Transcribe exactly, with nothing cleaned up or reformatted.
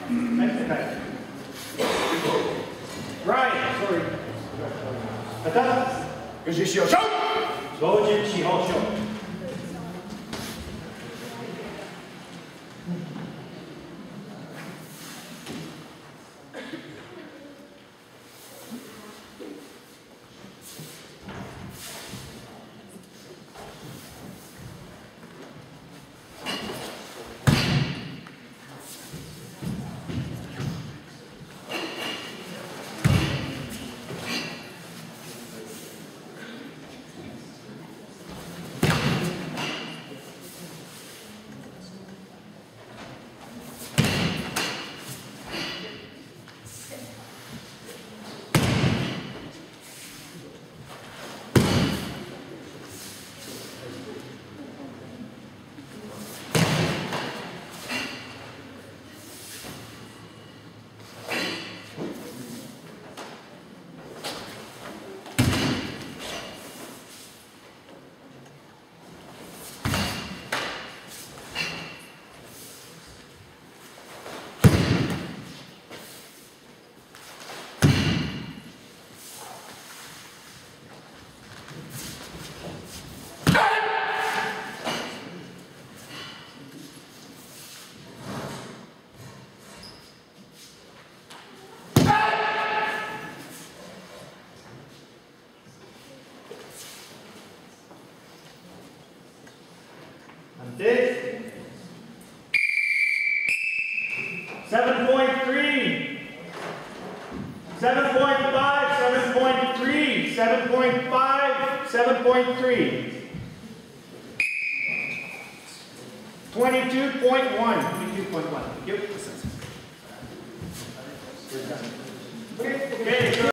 Ryan, sorry. Kata. Gojushiho, show. Gojushiho, show. This seven point three, seven point five, seven point three, seven point five, seven point three, twenty-two point one, twenty-two point one. Yep. Okay.